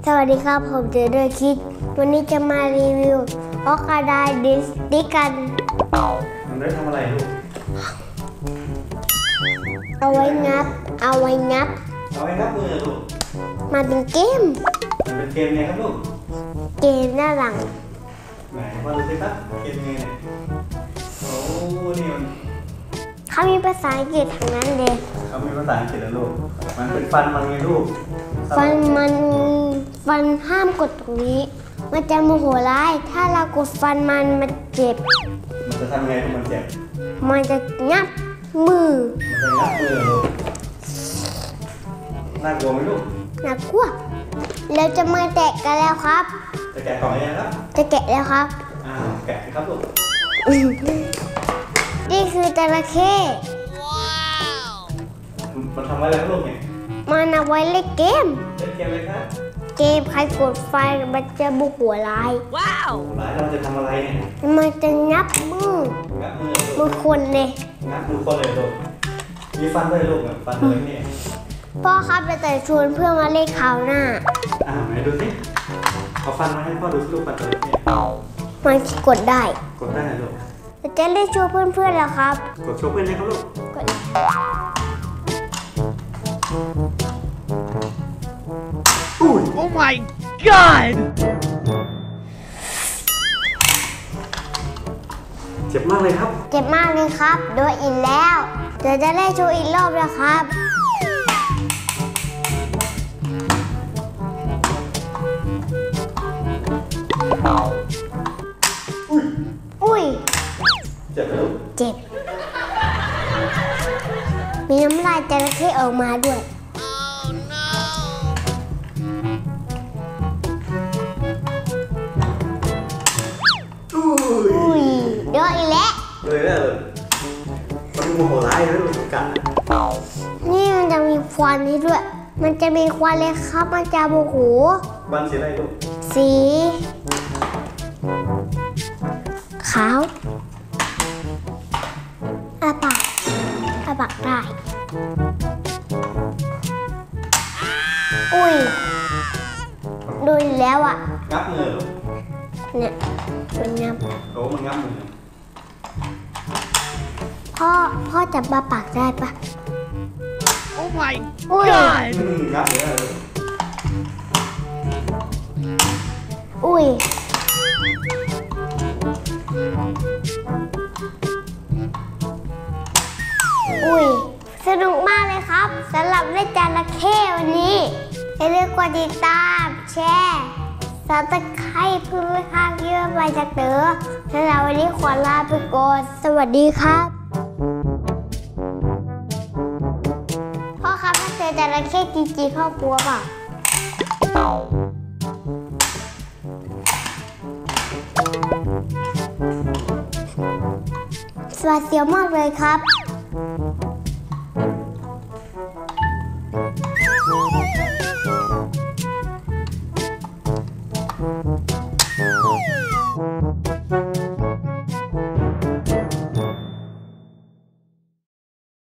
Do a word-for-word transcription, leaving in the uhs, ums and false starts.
สวัสดีครับผมเจอด้วยคิดวันนี้จะมารีวิวออกาไดดิสติกันมันได้ทำอะไรลูกเอาไว้งับเอาไว้งับเอาไว้งับมือลูกมาเป็นเกมมันเป็นเกมไงครับลูกเกมหน้าหลังไหนมาดูสิครับเกมไงเนี่ยโอ้นี่มันเขามีภาษาอังกฤษทั้งนั้นเลยเขามีภาษาอังกฤษแล้วลูกมันเป็นฟันมันไงลูกฟันมันฟันห้ามกดตรงนี้มันจะโมโหร้ายถ้าเรากดฟันมันมันเจ็บมันจะทำไงถ้ามันเจ็บมันจะงับมือมันจะงับมือลูกน่ากลัวไหมลูกน่ากลัวเราจะมาแกะกันแล้วครับจะแกะกล่องยังครับจะแกะแล้วครับอ้าวแกะครับลูกนี่คือจระเข้มันทำอะไรครับลูกเนี่ยมันเอาไว้เล่นเกมเล่นเกมอะไรครับเกมใครกดไฟมันจะบุกหัวลายว้าวลายเราจะทำอะไรเนี่ยมันจะงับมืองับมือมือคนเลยงับมือคนเลยลูกมีฟันด้วยลูกฟันด้วยเนี่ยพ่อครับจะแต่ชวนเพื่อนมาเล่นข่าวหน้าอ่าไหนดูสิเอาฟันมาให้พ่อดูสิลูกฟันตัวนี้มันกดได้กดได้ไหมลูกจะเล่นโชว์เพื่อนๆแล้วครับกดโชว์เพื่อนเลยครับลูกกดอุ้ย Oh my God เจ็บมากเลยครับเจ็บมากเลยครับโดนอีกแล้วเดี๋ยวจะเล่นโชว์อีกรอบแล้วครับอุ้ยเจ็บไหมลูกเจ็บมีน้ำลายจระเข้ออกมาด้วยอุ้ยเดี๋ยวอีกแล้วเลยแล้วมันโมโหร้ายนะลูกกัดนี่มันจะมีควันนี้ด้วยมันจะมีควันเลยครับมันจะโมโหควันสีอะไรลูกสีขาวอาปากอาปากได้อุ้ยดูแล้วอ่ะงับมือเนี่ยมันงับโอ้มันงับมือพ่อพ่อจับปลาปากได้ปะ Oh my God งับเลยอุ้ยอุ้ยสนุกมากเลยครับสำหรับเล่นจระเข้วันนี้อย่าลืมกดติดตามแชร์ซับสไครบ์เพื่อไม่พลาดคลิปใหม่จากเต๋อสำหรับวันนี้ขอลาไปก่อนสวัสดีครับพ่อครับถ้าเจอจระเข้จริงๆพ่อกลัวเปล่าสวัสดีมากเลยครับ